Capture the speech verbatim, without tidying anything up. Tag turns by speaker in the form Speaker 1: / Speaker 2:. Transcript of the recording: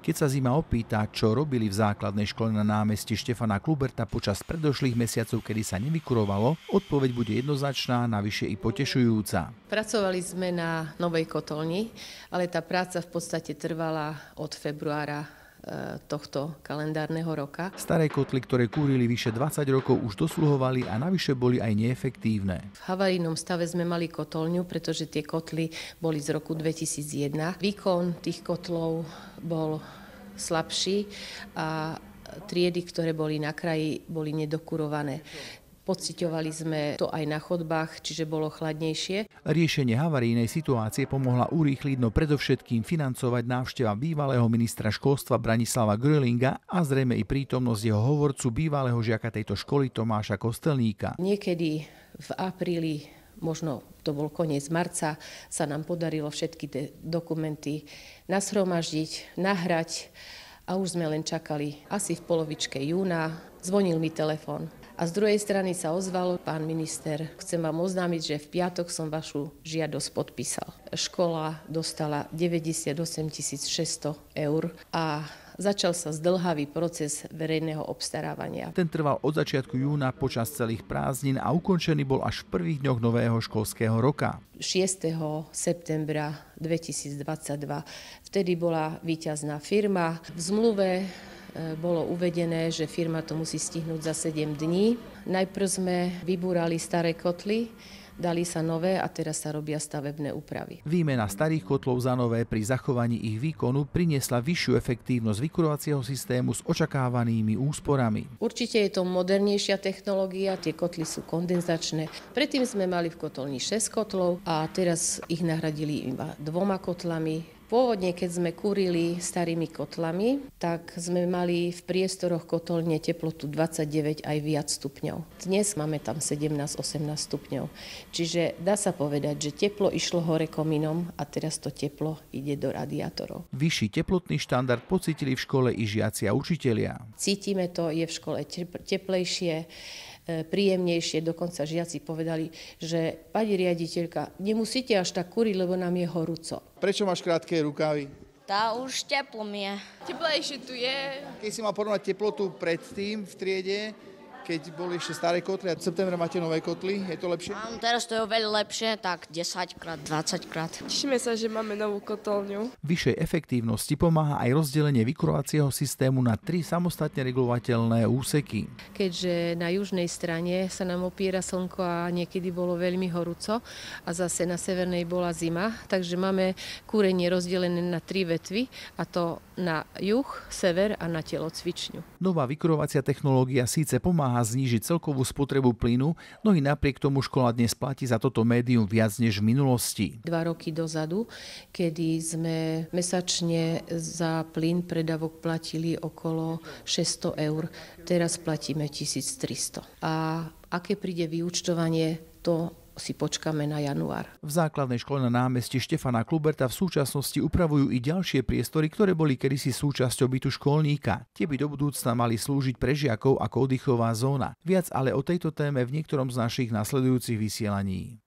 Speaker 1: Keď sa Zima opýta, čo robili v základnej škole na námestí Štefana Kluberta počas predošlých mesiacov, kedy sa nevykurovalo, odpoveď bude jednoznačná, navyše i potešujúca.
Speaker 2: Pracovali sme na novej kotolni, ale tá práca v podstate trvala od februára tohto kalendárneho roka.
Speaker 1: Staré kotly, ktoré kúrili vyše dvadsať rokov, už dosluhovali a navyše boli aj neefektívne.
Speaker 2: V havarijnom stave sme mali kotolňu, pretože tie kotly boli z roku dvetisícjeden. Výkon tých kotlov bol slabší a triedy, ktoré boli na kraji, boli nedokurované. Pociťovali sme to aj na chodbách, čiže bolo chladnejšie.
Speaker 1: Riešenie havarijnej situácie pomohla urýchliť, no predovšetkým financovať návšteva bývalého ministra školstva Branislava Gröhlinga a zrejme i prítomnosť jeho hovorcu, bývalého žiaka tejto školy Tomáša Kostelníka.
Speaker 2: Niekedy v apríli, možno to bol koniec marca, sa nám podarilo všetky tie dokumenty nashromaždiť, nahrať a už sme len čakali asi v polovičke júna. Zvonil mi telefón. A z druhej strany sa ozval pán minister, chcem vám oznámiť, že v piatok som vašu žiadosť podpísal. Škola dostala deväťdesiatosem tisíc šesťsto eur a začal sa zdĺhavý proces verejného obstarávania.
Speaker 1: Ten trval od začiatku júna počas celých prázdnin a ukončený bol až v prvých dňoch nového školského roka.
Speaker 2: šiesteho septembra dvetisícdvadsaťdva. Vtedy bola víťazná firma. V zmluve bolo uvedené, že firma to musí stihnúť za sedem dní. Najprv sme vybúrali staré kotly, dali sa nové a teraz sa robia stavebné úpravy.
Speaker 1: Výmena starých kotlov za nové pri zachovaní ich výkonu priniesla vyššiu efektívnosť vykurovacieho systému s očakávanými úsporami.
Speaker 2: Určite je to modernejšia technológia, tie kotly sú kondenzačné. Predtým sme mali v kotolni šesť kotlov a teraz ich nahradili iba dvoma kotlami. Pôvodne, keď sme kúrili starými kotlami, tak sme mali v priestoroch kotolne teplotu dvadsaťdeväť aj viac stupňov. Dnes máme tam sedemnásť osemnásť stupňov. Čiže dá sa povedať, že teplo išlo hore komínom a teraz to teplo ide do radiátorov.
Speaker 1: Vyšší teplotný štandard pocítili v škole i žiaci a učitelia.
Speaker 2: Cítime to, je v škole teplejšie, príjemnejšie, dokonca žiaci povedali, že pani riaditeľka, nemusíte až tak kúriť, lebo nám je horúco.
Speaker 3: Prečo máš krátke rukávy?
Speaker 4: Tá už teplo mi je.
Speaker 5: Teplejšie tu je.
Speaker 3: Keď si mal porovnať teplotu predtým v triede, keď boli ešte staré kotly a v septembre máte nové kotly, je to lepšie?
Speaker 4: Áno, teraz to je oveľa lepšie, tak desaťkrát, dvadsaťkrát.
Speaker 5: Tešíme sa, že máme novú kotolňu.
Speaker 1: Vyššej efektívnosti pomáha aj rozdelenie vykurovacieho systému na tri samostatne regulovateľné úseky.
Speaker 2: Keďže na južnej strane sa nám opiera slnko a niekedy bolo veľmi horúco a zase na severnej bola zima, takže máme kúrenie rozdelené na tri vetvy, a to na juh, sever a na telocvičňu.
Speaker 1: Nová vykurovacia technológia síce pomáha znížiť celkovú spotrebu plynu, no i napriek tomu škola dnes platí za toto médium viac než v minulosti.
Speaker 2: Dva roky dozadu, kedy sme mesačne za plyn predavok platili okolo šesťsto eur, teraz platíme tisíctristo. A aké príde vyúčtovanie, to si počkáme na január.
Speaker 1: V základnej škole na námestí Štefana Kluberta v súčasnosti upravujú i ďalšie priestory, ktoré boli kedysi súčasťou bytu škôlníka. Tie by do budúcna mali slúžiť pre žiakov ako oddychová zóna. Viac ale o tejto téme v niektorom z našich nasledujúcich vysielaní.